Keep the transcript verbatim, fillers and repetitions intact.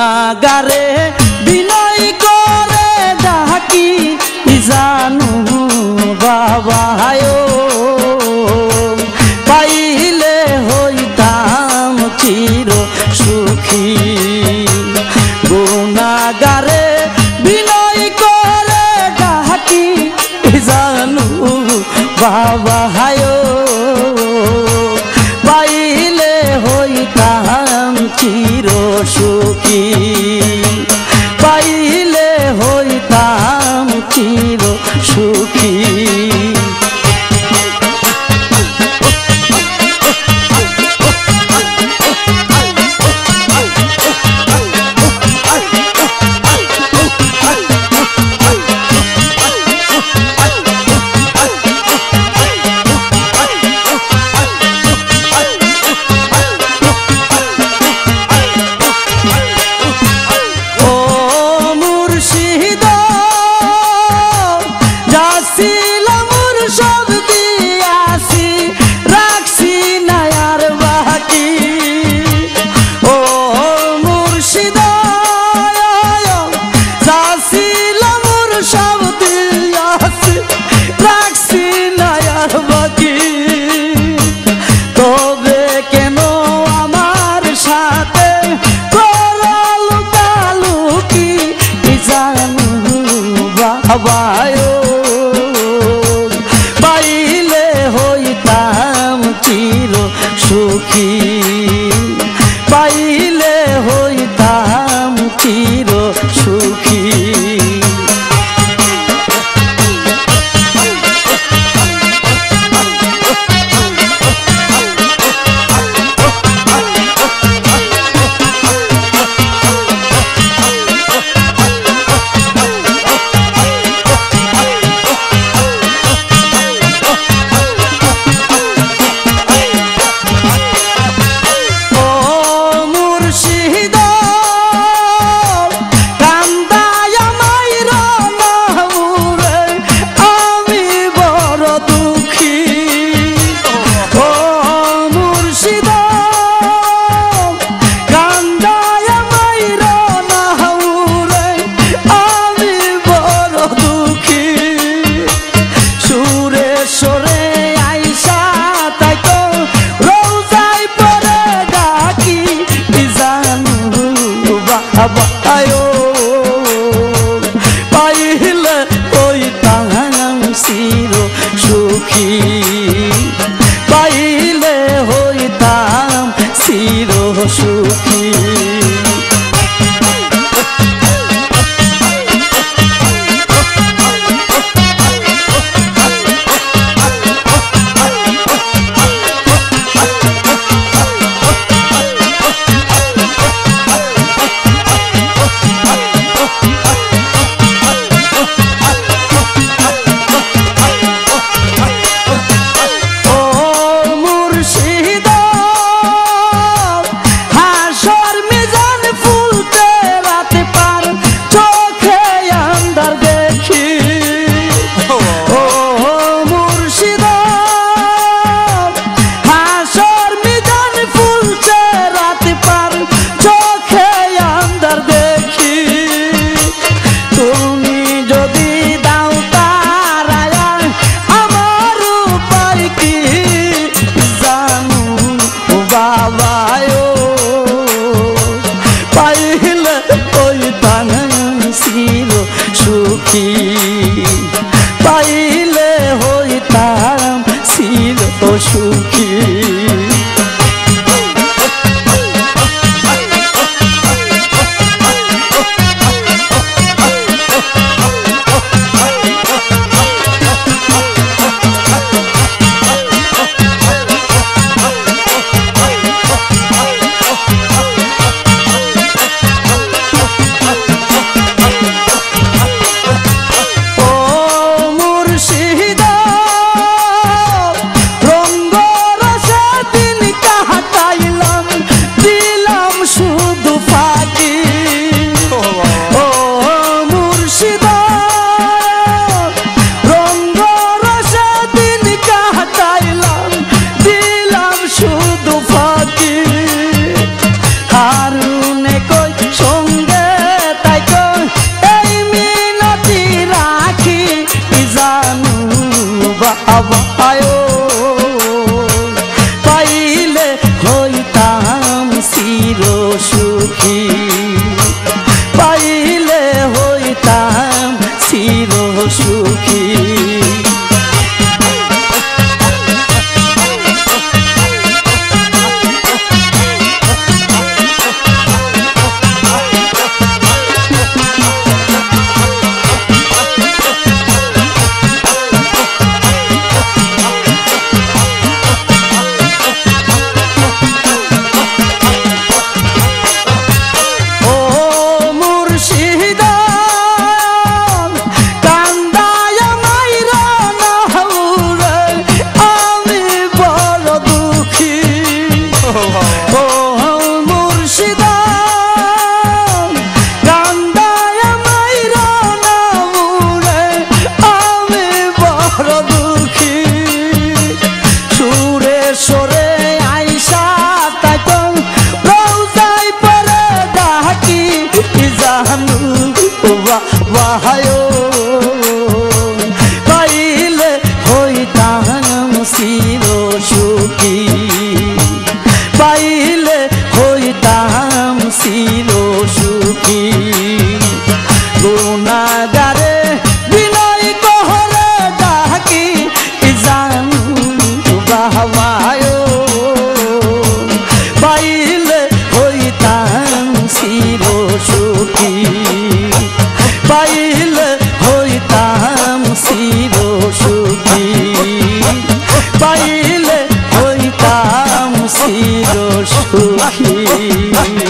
গুনাগারে বিনয় করে ডাকি জানু বাবায়ো পাইলে হইতাম চির সুখী গুনাগারে বিনয় করে ডাকি জানু বাবায়ো পাইলে হইতাম চির সুখী পাইলে হইতাম চির সুখী বাবায়ো পাইলে হইতাম চির সুখী পাইলে হইতাম চির সুখী বাবায়ো পাইলে হইতাম চির সুখী পাইলে হইতাম চির সুখী বাবায়ো পাইলে হইতাম চির সুখী পাইলে হইতাম চির সুখী চির সুখী পাইলে হইতাম চির সুখী পাইলে হইতাম চির সুখী পাইলে হইতাম চির সুখী গুনাগারে বিনয় কহরে ডাকি জানু বাহাবায় পাইলে হইতাম চির সুখী পাইলে হইতাম চির সুখী পাইলে হইতাম চির সুখী।